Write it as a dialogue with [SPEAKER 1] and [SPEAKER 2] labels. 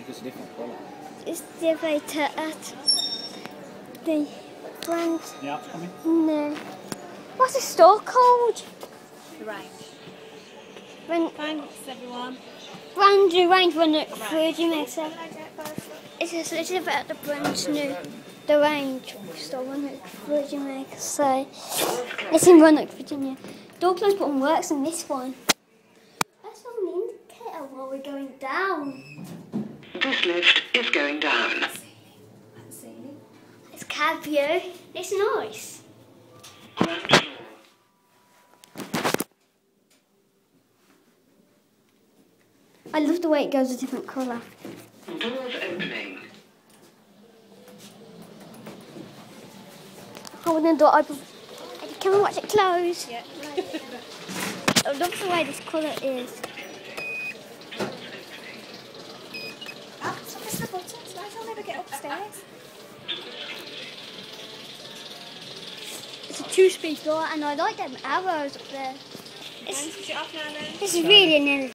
[SPEAKER 1] It's a different colour.
[SPEAKER 2] It's the elevator at the brand.
[SPEAKER 1] The Alps coming?
[SPEAKER 2] No. What's the store called?
[SPEAKER 3] The range.
[SPEAKER 2] Thanks
[SPEAKER 3] everyone.
[SPEAKER 2] Range Roanoke VA. It's about the brand new, the range store Roanoke VA. So it's in Roanoke, Virginia. Door close button works on this one. That's on the indicator while we're going down.
[SPEAKER 4] This lift is going down.
[SPEAKER 2] It's cab view. It's nice.
[SPEAKER 4] Ground floor.
[SPEAKER 2] I love the way it goes a different colour.
[SPEAKER 4] Doors opening.
[SPEAKER 2] Holding the door open. Can we watch it close?
[SPEAKER 3] Yeah.
[SPEAKER 2] I love the way this colour is.
[SPEAKER 3] Ah, so press the buttons. Right, I'll never get upstairs.
[SPEAKER 2] It's a 2-speed door and I like them arrows up there.
[SPEAKER 3] Switch it off now then.
[SPEAKER 2] This is really an